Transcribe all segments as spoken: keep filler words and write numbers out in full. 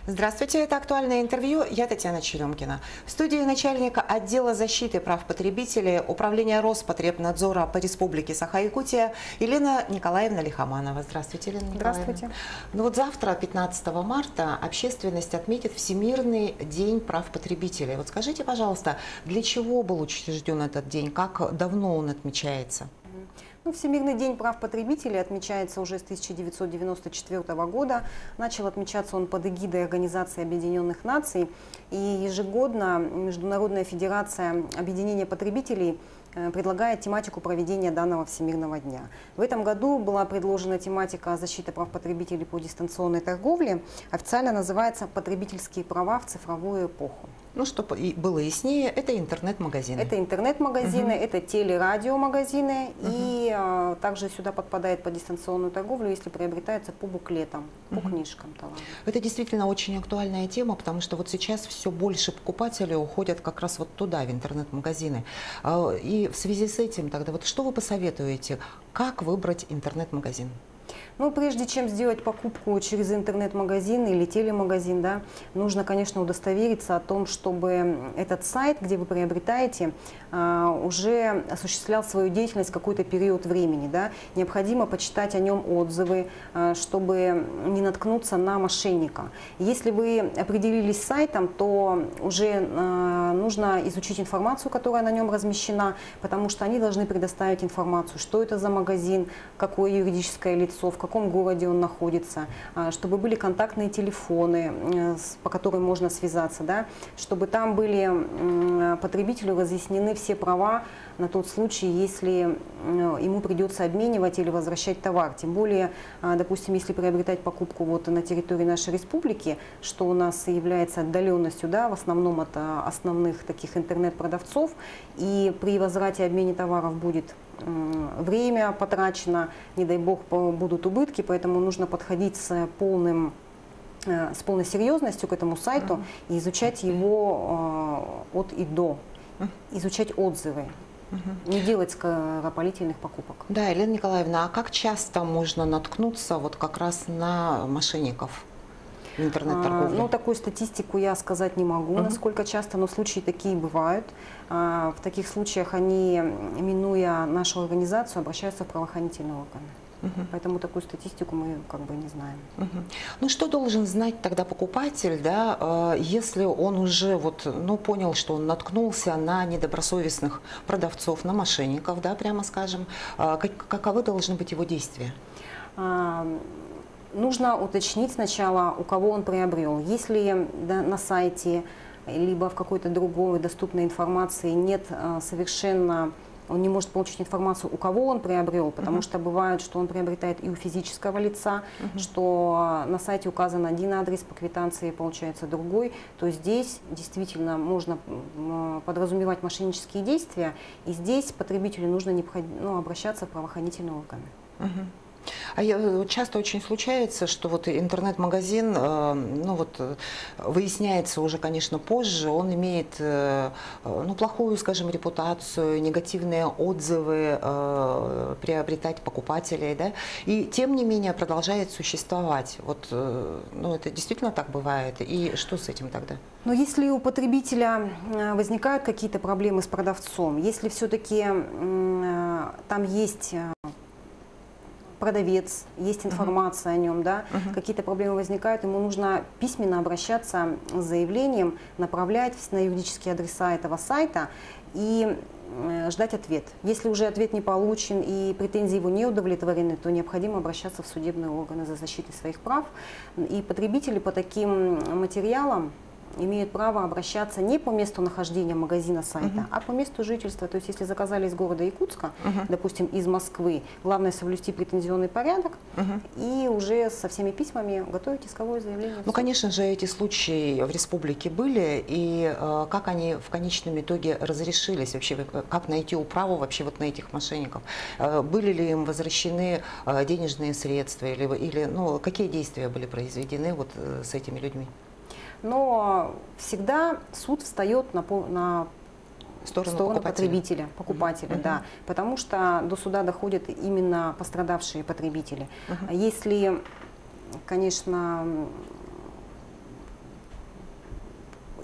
Здравствуйте, это «Актуальное интервью». Я Татьяна Черемкина. В студии начальника отдела защиты прав потребителей Управления Роспотребнадзора по Республике Саха-Якутия Елена Николаевна Лихоманова. Здравствуйте, Елена Николаевна. Здравствуйте. Ну вот завтра, пятнадцатого марта, общественность отметит Всемирный день прав потребителей. Вот скажите, пожалуйста, для чего был учрежден этот день? Как давно он отмечается? Ну, Всемирный день прав потребителей отмечается уже с тысяча девятьсот девяносто четвёртого года. Начал отмечаться он под эгидой Организации Объединенных Наций. И ежегодно Международная федерация объединения потребителей предлагает тематику проведения данного Всемирного дня. В этом году была предложена тематика защиты прав потребителей по дистанционной торговле. Официально называется «Потребительские права в цифровую эпоху». Ну, чтобы было яснее, это интернет-магазины. Это интернет-магазины, угу. это телерадиомагазины, угу. и а, также сюда подпадает по дистанционную торговлю, если приобретается по буклетам, по угу. книжкам товара. Это действительно очень актуальная тема, потому что вот сейчас все больше покупателей уходят как раз вот туда, в интернет-магазины. И в связи с этим тогда, вот что вы посоветуете, как выбрать интернет-магазин? Ну, прежде чем сделать покупку через интернет-магазин или телемагазин, да, нужно, конечно, удостовериться о том, чтобы этот сайт, где вы приобретаете, уже осуществлял свою деятельность какой-то период времени. Да. Необходимо почитать о нем отзывы, чтобы не наткнуться на мошенника. Если вы определились с сайтом, то уже нужно изучить информацию, которая на нем размещена, потому что они должны предоставить информацию, что это за магазин, какое юридическое лицо, в каком городе он находится, чтобы были контактные телефоны, по которым можно связаться, да, чтобы там были потребителю разъяснены все права на тот случай, если ему придется обменивать или возвращать товар. Тем более, допустим, если приобретать покупку вот на территории нашей республики, что у нас является отдаленностью, да, в основном от основных таких интернет-продавцов, и при возврате и обмене товаров будет время потрачено, не дай бог будут убытки, поэтому нужно подходить с полным с полной серьезностью к этому сайту uh-huh. и изучать его э, от и до, uh-huh. изучать отзывы, uh-huh. не делать скоропалительных покупок. Да, Елена Николаевна, а как часто можно наткнуться вот как раз на мошенников? А, ну, такую статистику я сказать не могу, uh-huh. насколько часто, но случаи такие бывают. А, в таких случаях они, минуя нашу организацию, обращаются в правоохранительные органы. Uh-huh. Поэтому такую статистику мы как бы не знаем. Uh-huh. Ну, что должен знать тогда покупатель, да, если он уже вот, ну, понял, что он наткнулся на недобросовестных продавцов, на мошенников, да, прямо скажем, как, каковы должны быть его действия? А, Нужно уточнить сначала, у кого он приобрел. Если да, на сайте, либо в какой-то другой доступной информации нет а, совершенно, он не может получить информацию, у кого он приобрел, потому uh-huh. что бывает, что он приобретает и у физического лица, uh-huh. что на сайте указан один адрес, по квитанции получается другой, то здесь действительно можно подразумевать мошеннические действия, и здесь потребителю нужно ну, обращаться в правоохранительные органы. Uh-huh. А часто очень случается, что вот интернет-магазин, ну вот, выясняется уже, конечно, позже, он имеет, ну, плохую, скажем, репутацию, негативные отзывы приобретать покупателей, да, и тем не менее продолжает существовать. Вот, ну, это действительно так бывает, и что с этим тогда? Но если у потребителя возникают какие-то проблемы с продавцом, если все-таки там есть продавец, есть информация uh-huh. о нем, да, uh-huh. какие-то проблемы возникают, ему нужно письменно обращаться с заявлением, направлять на юридические адреса этого сайта и ждать ответ. Если уже ответ не получен и претензии его не удовлетворены, то необходимо обращаться в судебные органы за защитой своих прав. И потребители по таким материалам имеют право обращаться не по месту нахождения магазина сайта, uh-huh. а по месту жительства. То есть, если заказали из города Якутска, uh-huh. допустим, из Москвы, главное соблюсти претензионный порядок uh-huh. и уже со всеми письмами готовить исковое заявление. Ну, конечно же, эти случаи в республике были, и э, как они в конечном итоге разрешились, вообще, как найти управу вообще вот на этих мошенников? Э, были ли им возвращены э, денежные средства, или, или ну, какие действия были произведены вот э, с этими людьми? Но всегда суд встает на, на сторону, сторону потребителя, покупателя, uh-huh. да, потому что до суда доходят именно пострадавшие потребители. Uh-huh. Если, конечно,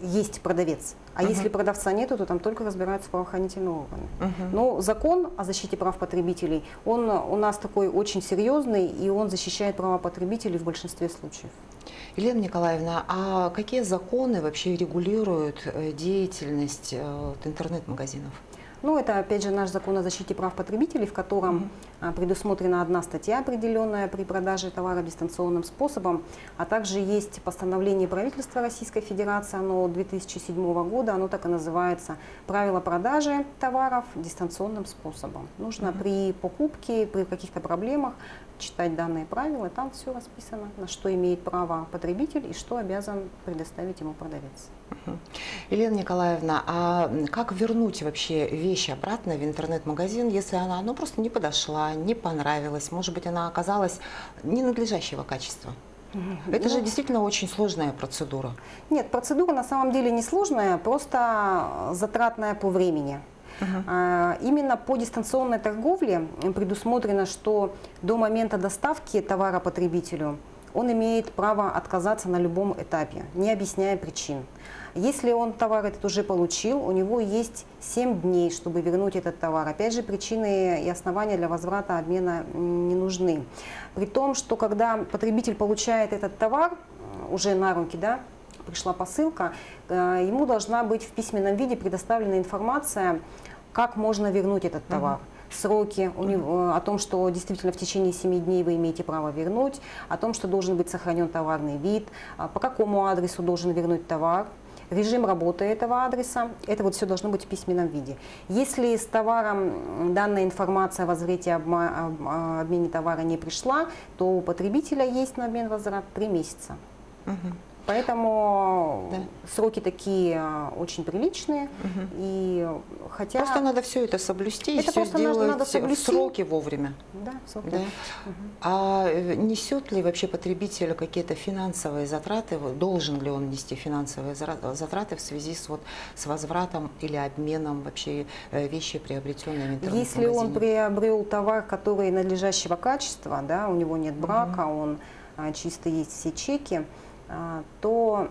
есть продавец. А Uh-huh. если продавца нету, то там только разбираются правоохранительные органы. Uh-huh. Но закон о защите прав потребителей, он у нас такой очень серьезный, и он защищает права потребителей в большинстве случаев. Елена Николаевна, а какие законы вообще регулируют деятельность интернет-магазинов? Ну, это, опять же, наш закон о защите прав потребителей, в котором mm-hmm. предусмотрена одна статья определенная при продаже товара дистанционным способом, а также есть постановление правительства Российской Федерации, оно две тысячи седьмого года, оно так и называется «Правила продажи товаров дистанционным способом». Нужно mm-hmm. при покупке, при каких-то проблемах читать данные правила, там все расписано, на что имеет право потребитель и что обязан предоставить ему продавец. Елена Николаевна, а как вернуть вообще вещь обратно в интернет-магазин, если она ну, просто не подошла, не понравилась, может быть, она оказалась ненадлежащего качества? Это ну, же действительно очень сложная процедура. Нет, процедура на самом деле не сложная, просто затратная по времени. Uh-huh. Именно по дистанционной торговле предусмотрено, что до момента доставки товара потребителю он имеет право отказаться на любом этапе, не объясняя причин. Если он товар этот уже получил, у него есть семь дней, чтобы вернуть этот товар. Опять же, причины и основания для возврата обмена не нужны. При том, что когда потребитель получает этот товар уже на руки, да, пришла посылка, ему должна быть в письменном виде предоставлена информация, как можно вернуть этот товар. Uh-huh. Сроки, у него, о том, что действительно в течение семи дней вы имеете право вернуть, о том, что должен быть сохранен товарный вид, по какому адресу должен вернуть товар, режим работы этого адреса. Это вот все должно быть в письменном виде. Если с товаром данная информация о возврате, о обмене товара не пришла, то у потребителя есть на обмен возврат три месяца. Uh-huh. Поэтому да. сроки такие очень приличные. Угу. И хотя... Просто надо все это соблюсти это и все сделать надо соблюсти. в сроки вовремя. Да, в сроки. Да. Угу. А несет ли вообще потребитель какие-то финансовые затраты? Должен ли он нести финансовые затраты в связи с, вот, с возвратом или обменом вообще вещи, приобретенные в интернет-магазине? Если он приобрел товар, который надлежащего качества, да, у него нет брака, угу. он а, чисто есть все чеки, то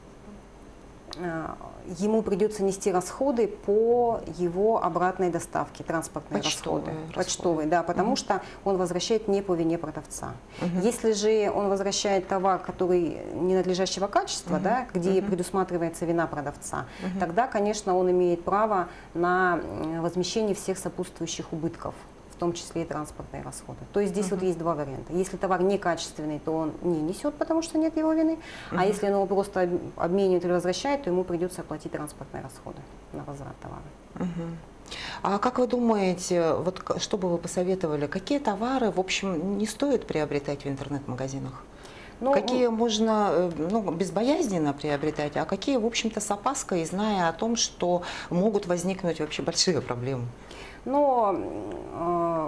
ему придется нести расходы по его обратной доставке, транспортные почтовые расходы, расходы. почтовые, да, потому угу. что он возвращает не по вине продавца. Угу. Если же он возвращает товар, который ненадлежащего качества, угу. да, где угу. предусматривается вина продавца, угу. тогда, конечно, он имеет право на возмещение всех сопутствующих убытков, в том числе и транспортные расходы. То есть здесь uh-huh. вот есть два варианта. Если товар некачественный, то он не несет, потому что нет его вины. Uh-huh. А если он его просто обменивает или возвращает, то ему придется оплатить транспортные расходы на возврат товара. Uh-huh. А как вы думаете, вот что бы вы посоветовали, какие товары, в общем, не стоит приобретать в интернет-магазинах? Ну, какие можно ну, безбоязненно приобретать, а какие, в общем-то, с опаской, зная о том, что могут возникнуть вообще большие проблемы? Но э,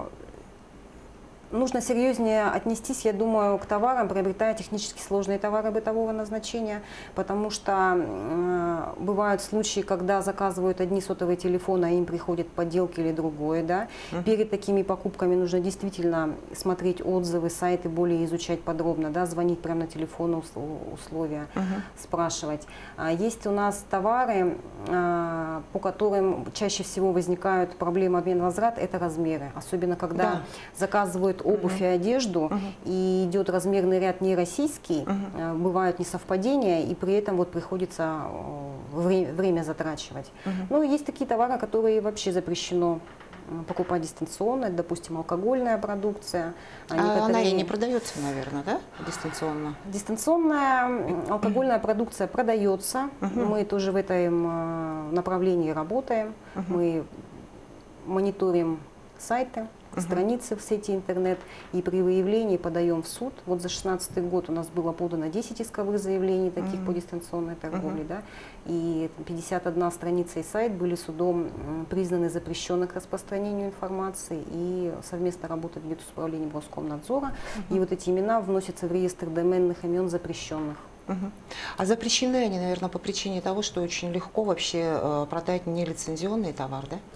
нужно серьезнее отнестись, я думаю, к товарам, приобретая технически сложные товары бытового назначения, потому что э, бывают случаи, когда заказывают одни сотовые телефоны, а им приходят подделки или другое. Да? Uh-huh. Перед такими покупками нужно действительно смотреть отзывы, сайты, более изучать подробно, да? Звонить прямо на телефон, условия, uh-huh. спрашивать. Есть у нас товары, э, по которым чаще всего возникают проблемы обмен-возврат, это размеры. Особенно когда да. заказывают обувь uh-huh. и одежду, uh-huh. и идет размерный ряд не российский, uh-huh. бывают несовпадения, и при этом вот приходится вре- время затрачивать. Uh-huh. Ну, есть такие товары, которые вообще запрещено покупать дистанционно, допустим, алкогольная продукция. А некоторые... Она и не продается, наверное, да, дистанционно? Дистанционная алкогольная продукция продается, uh-huh. мы тоже в этом направлении работаем, uh-huh. мы мониторим сайты, Uh-huh. страницы в сети интернет, и при выявлении подаем в суд. Вот за шестнадцатый год у нас было подано десять исковых заявлений таких uh-huh. по дистанционной торговле, uh-huh. да, и пятьдесят одна страница и сайт были судом признаны запрещенных к распространению информации, и совместно работа ведет с управлением Роскомнадзора, uh-huh. и вот эти имена вносятся в реестр доменных имен запрещенных. Мгм. А запрещены они, наверное, по причине того, что очень легко вообще э, продать нелицензионный товар, да?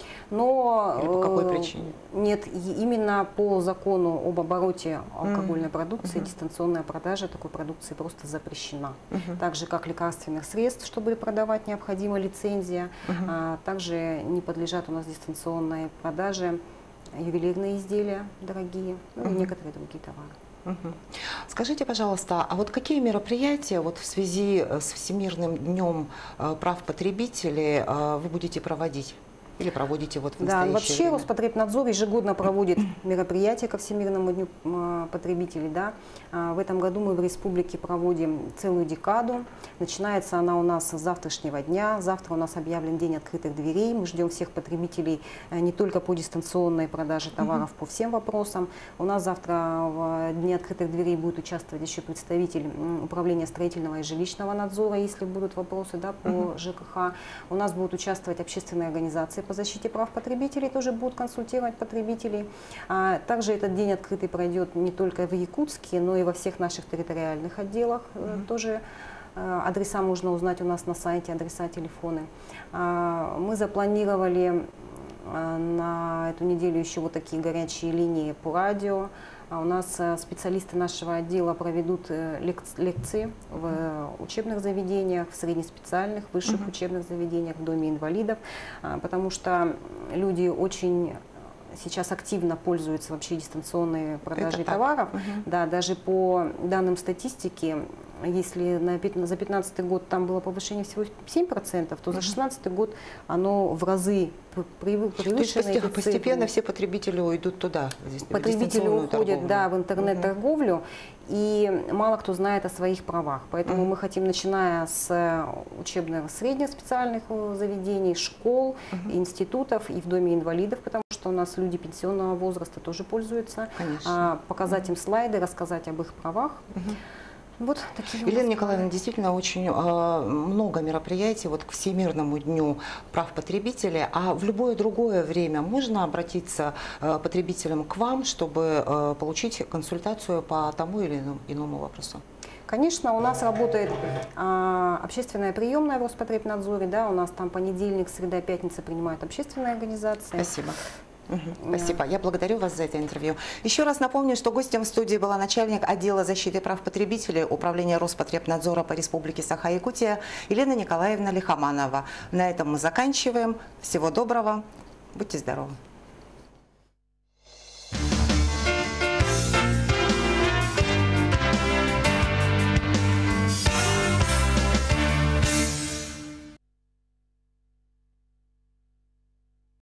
Но Или по какой э, причине? нет, и- именно по закону об обороте алкогольной Мгм. продукции Мгм. дистанционная продажа такой продукции просто запрещена. Мгм. Так же, как лекарственных средств, чтобы продавать, необходима лицензия. Мгм. А также не подлежат у нас дистанционной продаже ювелирные изделия дорогие, ну и Мгм. некоторые другие товары. Мгм. Скажите, пожалуйста, а вот какие мероприятия вот в связи э, с Всемирным днем э, прав потребителей э, вы будете проводить? Или проводите вот в Да, настоящее вообще время? Роспотребнадзор ежегодно проводит мероприятия ко Всемирному дню м, потребителей. Да. А, В этом году мы в республике проводим целую декаду. Начинается она у нас с завтрашнего дня. Завтра у нас объявлен день открытых дверей. Мы ждем всех потребителей э, не только по дистанционной продаже товаров, по всем вопросам. У нас завтра в дне открытых дверей будет участвовать еще представитель м, управления строительного и жилищного надзора, если будут вопросы, да, по ЖКХ. У нас будут участвовать общественные организации по защите прав потребителей, тоже будут консультировать потребителей. А также этот день открытый пройдет не только в Якутске, но и во всех наших территориальных отделах. Mm-hmm. Тоже э, адреса можно узнать у нас на сайте, адреса, телефоны. А, мы запланировали э, на эту неделю еще вот такие горячие линии по радио. А у нас э, специалисты нашего отдела проведут э, лек- лекции в э, учебных заведениях, в среднеспециальных, высших uh-huh. учебных заведениях, в Доме инвалидов, а, потому что люди очень сейчас активно пользуются вообще дистанционной продажей товаров. Uh-huh. Да, даже по данным статистики, если на, за две тысячи пятнадцатый год там было повышение всего семь процентов, то uh-huh. за две тысячи шестнадцатый год оно в разы превышено. То есть постепенно все потребители уйдут туда? Потребители уходят торговлю. Да, в интернет-торговлю, uh-huh. и мало кто знает о своих правах. Поэтому uh-huh. мы хотим, начиная с учебных средних специальных заведений, школ, uh-huh. институтов и в Доме инвалидов, потому что у нас люди пенсионного возраста тоже пользуются, а, показать uh-huh. им слайды, рассказать об их правах. Uh-huh. Вот такие Елена Николаевна, действительно очень э, много мероприятий вот к Всемирному дню прав потребителей. А в любое другое время можно обратиться э, потребителям к вам, чтобы э, получить консультацию по тому или иному, иному вопросу? Конечно, у нас работает а, общественная приемная в Роспотребнадзоре, да, у нас там понедельник, среда, пятница принимают общественные организации. Спасибо. Угу, спасибо. Я благодарю вас за это интервью. Еще раз напомню, что гостем в студии была начальник отдела защиты прав потребителей Управления Роспотребнадзора по Республике Саха-Якутия Елена Николаевна Лихоманова. На этом мы заканчиваем. Всего доброго. Будьте здоровы.